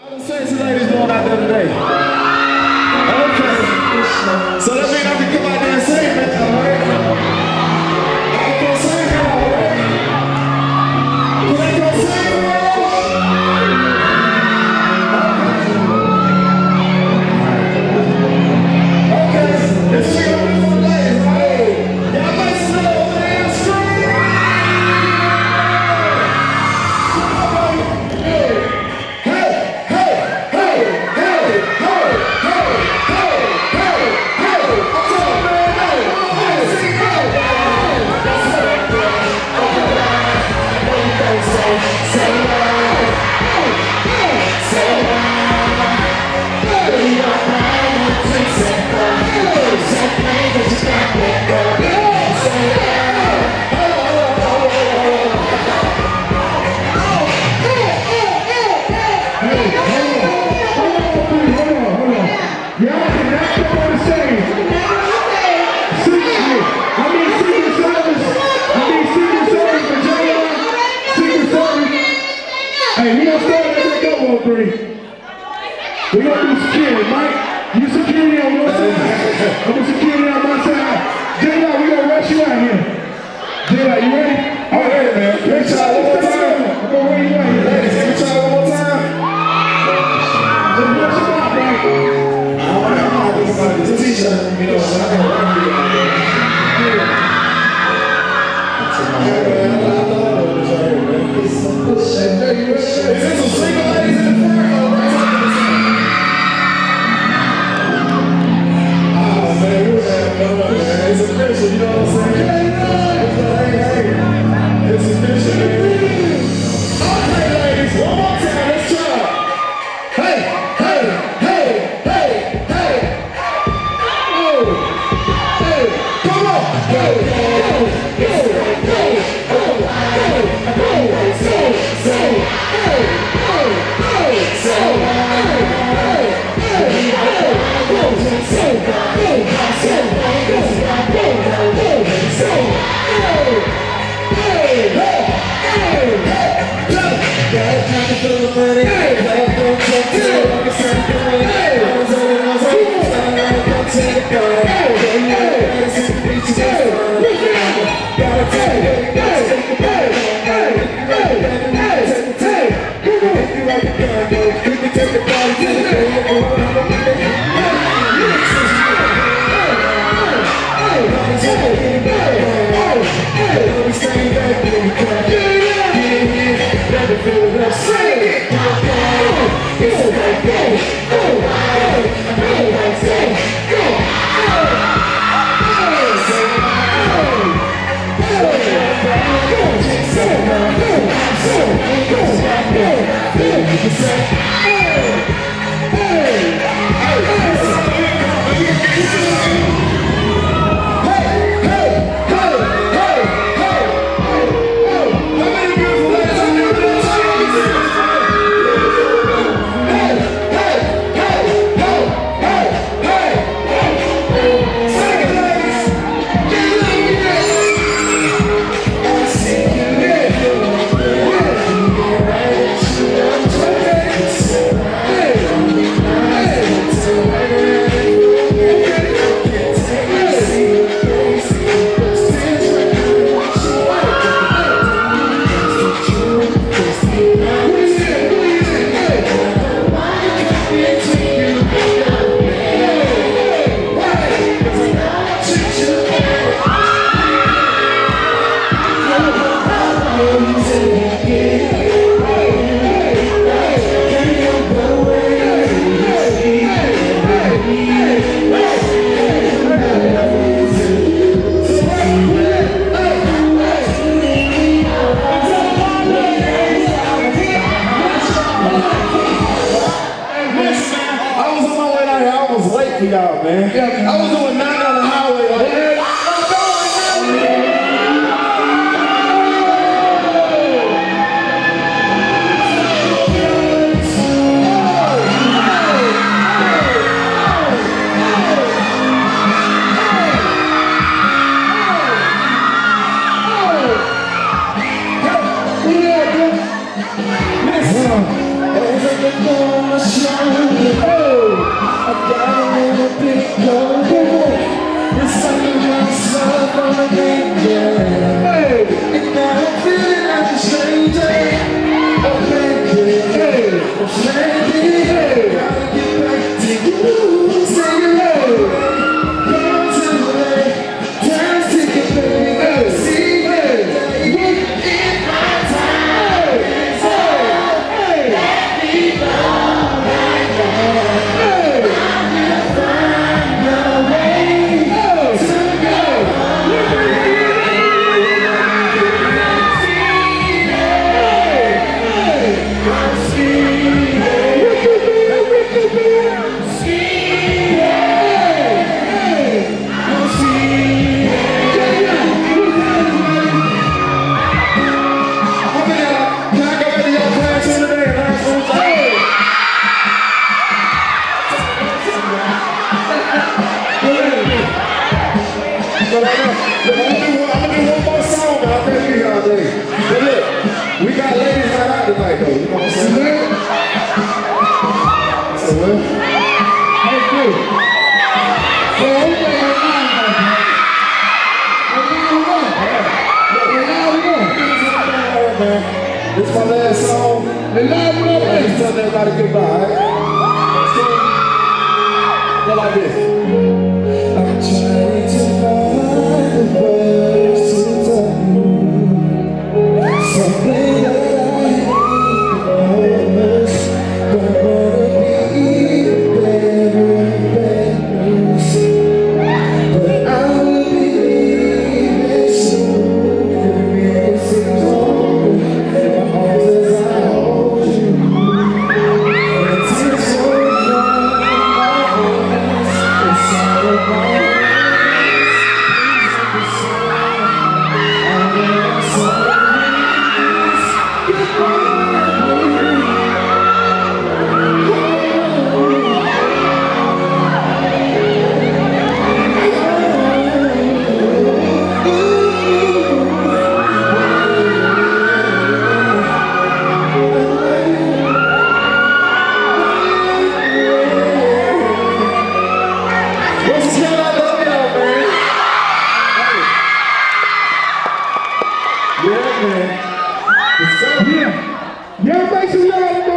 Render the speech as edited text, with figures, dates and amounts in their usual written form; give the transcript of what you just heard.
How the sexy ladies doing out there today? Okay. So that means I can come out there and sing, man. Alright? I can go sing, alright? Can I go sing, okay. Let's sing on this one ladies, right? Y'all make some noise over there and scream. We're going to do security, Mike. You security on your side. I'm going to security on my side. JaLi, we're going to rush you out here. JaLi, you ready? I'm ready, man. Let me try one more time. I'm going to ready you out here. Ladies, can we try one more time? Just rush you out, Mike. I don't know how to do about this t-shirt. You know, so I can run you out there. Is this some single ladies in the front? It's official, you know what I'm saying? It's official, man. Okay, ladies, one more time, let's try. Hey, hey, hey, hey, hey. Oh, hey, come on. Go, go, go, go, go, y'all, man. Yeah, I was doing 9 on the highway. Like, This is my last song. And just tell everybody goodbye. Go like this. I'm trying to find the words to tell you something that I promise. Don't wanna be bearing bad news, but I will believe it soon. Every minute seems longer in my arms as I hold you. And tears roll from my eyes inside of my eyes. Yeah, make some noise.